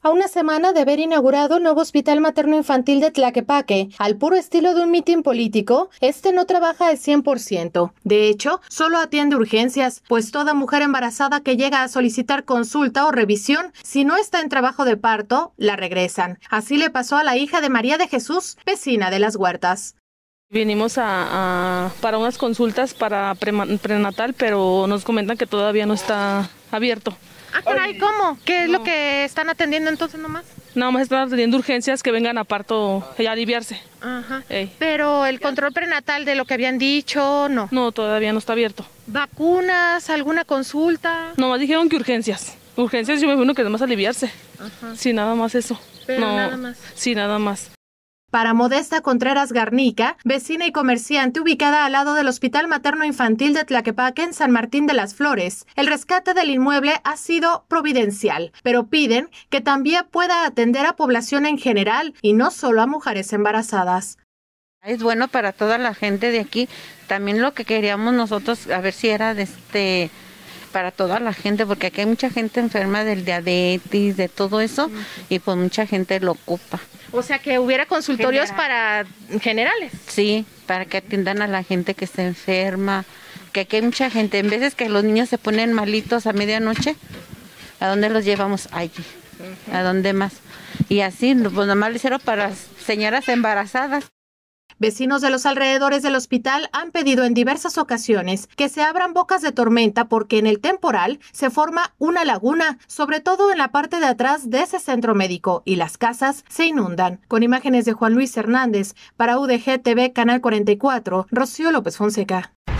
A una semana de haber inaugurado el nuevo Hospital Materno-Infantil de Tlaquepaque, al puro estilo de un mitin político, este no trabaja al 100%. De hecho, solo atiende urgencias, pues toda mujer embarazada que llega a solicitar consulta o revisión, si no está en trabajo de parto, la regresan. Así le pasó a la hija de María de Jesús, vecina de Las Huertas. Vinimos para unas consultas para prenatal, pero nos comentan que todavía no está abierto. Ah, caray, ¿cómo? ¿Qué es lo que están atendiendo entonces nomás? Nada más están atendiendo urgencias que vengan a parto y a aliviarse. Ajá. Pero el control prenatal de lo que habían dicho, no. No, todavía no está abierto. ¿Vacunas? ¿Alguna consulta? Nomás dijeron que urgencias. Urgencias yo me imagino que es más aliviarse. Ajá. Sí, nada más eso. Pero no, nada más. Sí, nada más. Para Modesta Contreras Garnica, vecina y comerciante ubicada al lado del Hospital Materno-Infantil de Tlaquepaque en San Martín de las Flores, el rescate del inmueble ha sido providencial, pero piden que también pueda atender a población en general y no solo a mujeres embarazadas. Es bueno para toda la gente de aquí. También lo que queríamos nosotros, a ver si era para toda la gente, porque aquí hay mucha gente enferma del diabetes, de todo eso, y pues mucha gente lo ocupa. O sea, que hubiera consultorios para generales. Sí, para que atiendan a la gente que está enferma, que aquí hay mucha gente. En veces que los niños se ponen malitos a medianoche, ¿a dónde los llevamos? Allí. ¿A dónde más? Y así, pues nomás lo hicieron para señoras embarazadas. Vecinos de los alrededores del hospital han pedido en diversas ocasiones que se abran bocas de tormenta porque en el temporal se forma una laguna, sobre todo en la parte de atrás de ese centro médico, y las casas se inundan. Con imágenes de Juan Luis Hernández, para UDG TV Canal 44, Rocío López Fonseca.